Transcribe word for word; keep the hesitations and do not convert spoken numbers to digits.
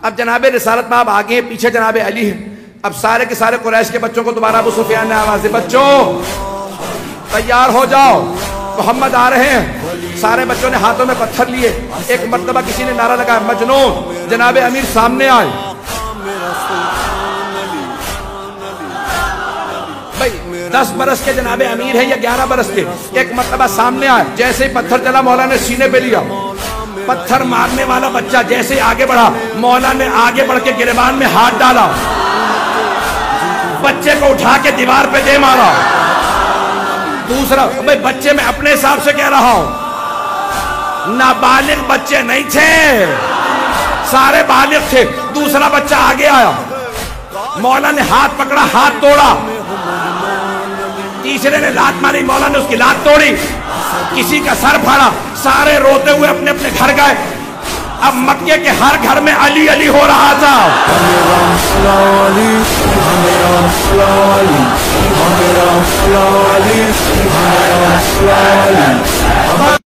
اب جناب رسالت میں آپ آگے ہیں، پیچھے جناب علی ہیں. اب سارے کے سارے قریش کے بچوں کو دوبارہ ابو سفیان نے آواز دی، بچوں تیار ہو جاؤ، محمد آ رہے ہیں. سارے بچوں نے ہاتھوں میں پتھر لیے. ایک مرتبہ کسی نے نعرہ لگایا مجنون، جناب امیر سامنے آئے. بھائی دس برس کے جناب امیر ہے یا گیارہ برس کے؟ ایک مرتبہ سامنے آئے. جیسے ہی پتھر چلا مولا نے سینے پہ لیا. پتھر مارنے والا بچہ جیسے ہی آگے بڑھا، مولا نے آگے بڑھ کے گریبان میں ہاتھ ڈالا، بچے کو اٹھا کے دیوار پہ دے مارا. دوسرا بھائی بچے میں اپنے حساب سے کہہ رہا ہوں، نابالغ بچے نہیں تھے، سارے بالغ تھے. دوسرا بچہ آگے آیا، مولا نے ہاتھ پکڑا، ہاتھ توڑا. تیسرے نے لات ماری، مولا نے اس کی لات توڑی. کسی کا سر پھاڑا. سارے روتے ہوئے اپنے اپنے گھر گئے. اب مکے کے ہر گھر میں علی علی ہو رہا تھا.